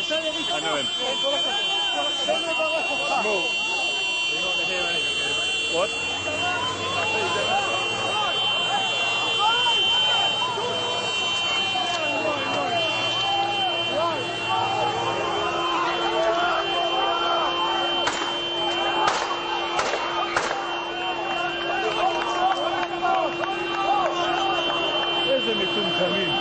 I know him. Small. You're not going to hear anything. What? איזה מטומטמים.